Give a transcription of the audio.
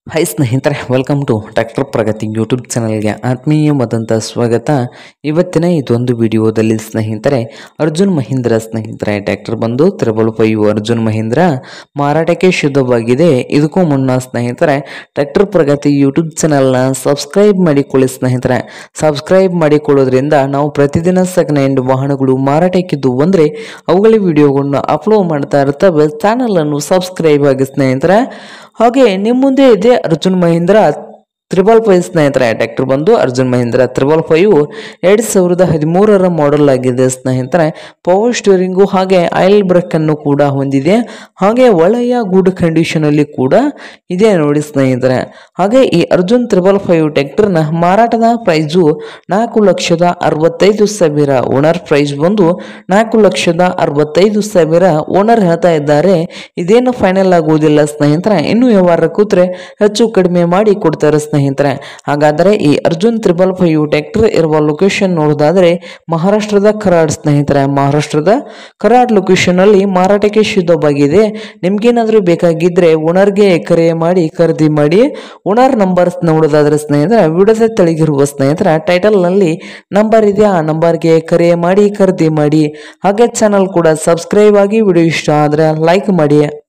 Hi ಸ್ನೇಹಿತರೆ, welcome to tractor Pragati YouTube ಚಾನಲ್ಗೆ ಆತ್ಮೀಯವಾದಂಥ ಸ್ವಾಗತ. ಇವತ್ತಿನ ಇದೊಂದು ವಿಡಿಯೋದಲ್ಲಿ ಸ್ನೇಹಿತರೆ, ಅರ್ಜುನ್ ಮಹೀಂದ್ರ ಸ್ನೇಹಿತರೆ ಟ್ರ್ಯಾಕ್ಟರ್ ಬಂದು 555 ಅರ್ಜುನ್ ಮಹೀಂದ್ರ ಮಾರಾಟಕ್ಕೆ ಶುದ್ಧವಾಗಿದೆ. ಇದಕ್ಕೂ ಮುನ್ನ ಸ್ನೇಹಿತರೆ, ಟ್ರ್ಯಾಕ್ಟರ್ ಪ್ರಗತಿ ಯೂಟ್ಯೂಬ್ ಚಾನಲ್ನ ಸಬ್ಸ್ಕ್ರೈಬ್ ಮಾಡಿಕೊಳ್ಳಿ ಸ್ನೇಹಿತರೆ. ಸಬ್ಸ್ಕ್ರೈಬ್ ಮಾಡಿಕೊಳ್ಳೋದ್ರಿಂದ ನಾವು ಪ್ರತಿದಿನ ಸೆಕೆಂಡ್ ಹ್ಯಾಂಡ್ ವಾಹನಗಳು ಮಾರಾಟಕ್ಕಿದ್ದು ಬಂದರೆ ಅವುಗಳ ವಿಡಿಯೋಗಳನ್ನು ಅಪ್ಲೋಡ್ ಮಾಡ್ತಾ ಇರ್ತವೆ. ಚಾನಲನ್ನು ಸಬ್ಸ್ಕ್ರೈಬ್ ಆಗಿ ಸ್ನೇಹಿತರೆ. ಹಾಗೆ ನಿಮ್ಮ ಮುಂದೆ ಇದೆ ಅರ್ಜುನ್ ಮಹೀಂದ್ರ 555 ಸ್ನೇಹಿತರೆ. ಟ್ರ್ಯಾಕ್ಟರ್ ಬಂದು ಅರ್ಜುನ್ ಮಹೀಂದ್ರ 555 2013 ಮಾಡೆಲ್ ಆಗಿದೆ ಸ್ನೇಹಿತರೆ. ಪವರ್ ಸ್ಟೀರಿಂಗು ಹಾಗೆ ಆಯಿಲ್ ಬ್ರೇಕ್ ಅನ್ನು ಕೂಡ ಹೊಂದಿದೆ. ಹಾಗೆ ಒಳ್ಳೆಯ ಗುಡ್ ಕಂಡೀಷನ್ ಅಲ್ಲಿ ಕೂಡ ಇದೆ ನೋಡಿ ಸ್ನೇಹಿತರೆ. ಹಾಗೆ ಈ ಅರ್ಜುನ್ 555 ಟ್ರ್ಯಾಕ್ಟರ್ನ ಮಾರಾಟದ ಪ್ರೈಸು 4,65,000. ಓನರ್ ಪ್ರೈಸ್ ಬಂದು 4,65,000 ಓನರ್ ಹೇಳ್ತಾ ಇದ್ದಾರೆ. ಇದೇನು ಫೈನಲ್ ಆಗುವುದಿಲ್ಲ ಸ್ನೇಹಿತರೆ. ಇನ್ನು ವ್ಯವಹಾರ ಕೂತ್ರೆ ಹೆಚ್ಚು ಕಡಿಮೆ ಮಾಡಿ ಕೊಡ್ತಾರೆ ಸ್ನೇಹಿತರೆ. ಹಾಗಾದರೆ ಈ ಅರ್ಜುನ್ 555 ಟ್ರ್ಯಾಕ್ಟರ್ ಇರುವ ಲೊಕೇಶನ್ ನೋಡೋದಾದ್ರೆ ಮಹಾರಾಷ್ಟ್ರದ ಕರಾಡ್ ಸ್ನೇಹಿತರೆ. ಮಹಾರಾಷ್ಟ್ರದ ಕರಾಡ್ ಲೊಕೇಶನ್ ಅಲ್ಲಿ ಮಾರಾಟಕ್ಕೆ ಶುದ್ಧವಾಗಿದೆ. ನಿಮ್ಗೇನಾದ್ರೂ ಬೇಕಾಗಿದ್ರೆ ಓನರ್ಗೆ ಕರೆ ಮಾಡಿ ಖರೀದಿ ಮಾಡಿ. ಓನರ್ ನಂಬರ್ ನೋಡೋದಾದ್ರೆ ಸ್ನೇಹಿತರೆ, ವಿಡಿಯೋದ ತೆಳಗಿರುವ ಸ್ನೇಹಿತರೆ ಟೈಟಲ್ ನಲ್ಲಿ ನಂಬರ್ ಇದೆ. ಆ ನಂಬರ್ಗೆ ಕರೆ ಮಾಡಿ ಖರೀದಿ ಮಾಡಿ. ಹಾಗೆ ಚಾನಲ್ ಕೂಡ ಸಬ್ಸ್ಕ್ರೈಬ್ ಆಗಿ. ವಿಡಿಯೋ ಇಷ್ಟ ಆದ್ರೆ ಲೈಕ್ ಮಾಡಿ.